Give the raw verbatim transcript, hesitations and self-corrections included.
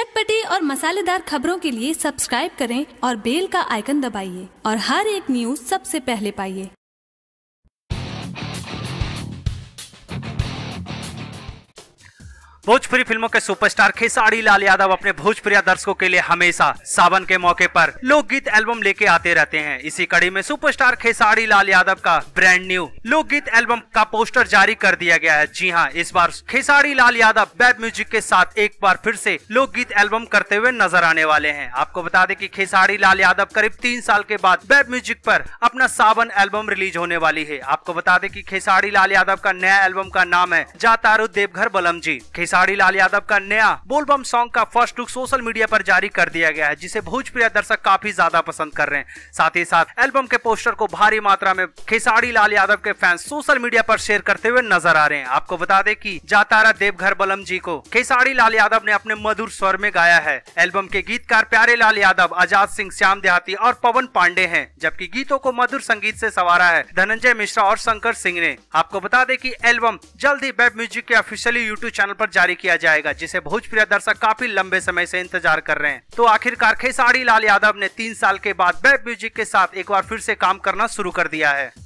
चटपटी और मसालेदार खबरों के लिए सब्सक्राइब करें और बेल का आइकन दबाइए और हर एक न्यूज सबसे पहले पाइए। भोजपुरी फिल्मों के सुपरस्टार खेसारी लाल यादव अपने भोजपुरी दर्शकों के लिए हमेशा सावन के मौके पर लोकगीत एल्बम लेके आते रहते हैं। इसी कड़ी में सुपरस्टार खेसारी लाल यादव का ब्रांड न्यू लोकगीत एल्बम का पोस्टर जारी कर दिया गया है। जी हां, इस बार खेसारी लाल यादव बैब म्यूजिक के साथ एक बार फिर से लोकगीत एल्बम करते हुए नजर आने वाले हैं। आपको बता दें कि खेसारी लाल यादव करीब तीन साल के बाद बैब म्यूजिक पर अपना सावन एल्बम रिलीज होने वाली है। आपको बता दें कि खेसारी लाल यादव का नया एल्बम का नाम है जा तारू देवघर बलम जी। खेसारी लाल यादव का नया बोलबम सॉन्ग का फर्स्ट लुक सोशल मीडिया पर जारी कर दिया गया है, जिसे भोजपुरी दर्शक काफी ज्यादा पसंद कर रहे हैं। साथ ही साथ एल्बम के पोस्टर को भारी मात्रा में खेसारी लाल यादव के फैंस सोशल मीडिया पर शेयर करते हुए नजर आ रहे हैं। आपको बता दें कि जा तारा देवघर बलम जी को खेसारी लाल यादव ने अपने मधुर स्वर में गाया है। एल्बम के गीतकार प्यारे लाल यादव, आजाद सिंह, श्याम देहाती और पवन पांडे हैं, जबकि गीतों को मधुर संगीत से संवारा है धनंजय मिश्रा और शंकर सिंह ने। आपको बता दें कि एल्बम जल्द ही बैब म्यूजिक के ऑफिशियली यूट्यूब चैनल पर जारी किया जाएगा, जिसे भोजपुरी दर्शक काफी लंबे समय से इंतजार कर रहे हैं। तो आखिरकार खेसारी लाल यादव ने तीन साल के बाद बैब म्यूजिक के साथ एक बार फिर से काम करना शुरू कर दिया है।